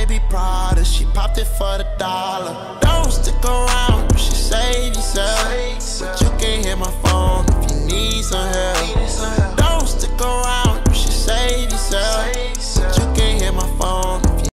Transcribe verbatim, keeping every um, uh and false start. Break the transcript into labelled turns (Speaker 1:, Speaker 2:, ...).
Speaker 1: baby Prada, she popped it for the dollar.